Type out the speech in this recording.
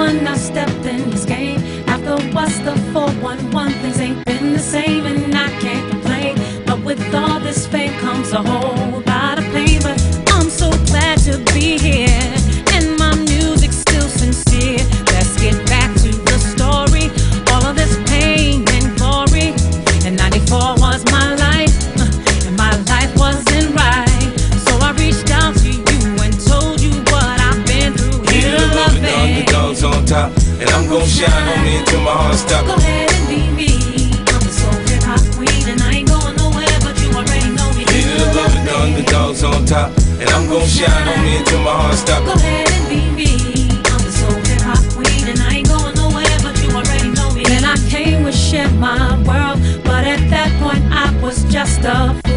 one, I stepped in this game. After what's the 411, things ain't been the same, and I can't complain. But with all this fame comes a whole lot of pain. But I'm so glad to be here, and my music's still sincere. Let's get back to the story. All of this pain and glory. And 94 was my life, and my life wasn't right. So I reached out to you and told you what I've been through. Here to love it, the underdogs on top, and I'm gon' shine on me until my heart stops. Go ahead and be me. I'm the soul hip hop queen, and I ain't going nowhere, but you already know me. Here to love it, the underdogs on top, and I'm gon' shine on me until my heart stops. Go ahead and be me. I'm the soul hip hop queen, and I ain't going nowhere, but you already know me. Then I came to share my world, but at that point I was just a